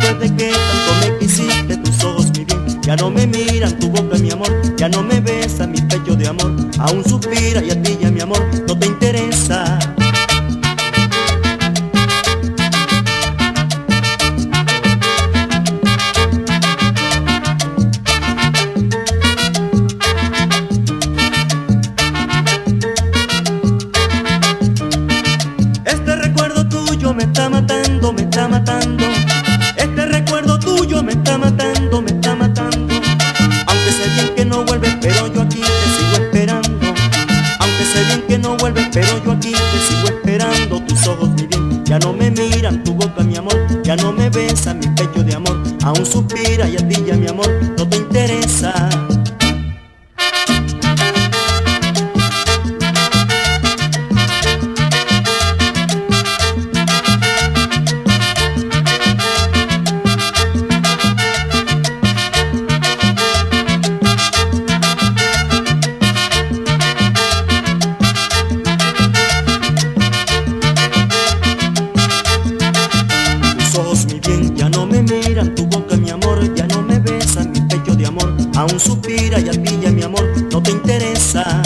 después de que tanto me quisiste, tus ojos mi bien ya no me miran, tu boca mi amor ya no me besa, mi pecho de amor aún suspira y a ti ya mi amor no te interesa. Este recuerdo tuyo me está matando, me está matando. Este recuerdo tuyo me está matando, me está matando. Aunque sé bien que no vuelves, pero yo aquí te sigo esperando. Aunque sé bien que no vuelves, pero yo aquí te sigo esperando. Tus ojos mi bien ya no me miran, tu boca mi amor ya no me besa, mi pecho de amor aún suspira y a ti ya mi amor no te interesa. Ya no me miran, tu boca mi amor ya no me besa, mi pecho de amor aún suspira y a ti ya mi amor no te interesa.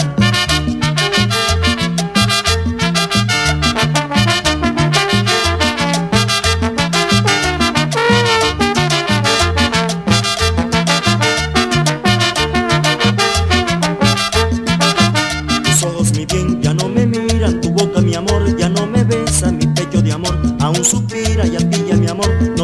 Tus ojos mi bien ya no me miran, tu boca mi amor ya no me besa, mi pecho de amor aún suspira y a ti ya mi amor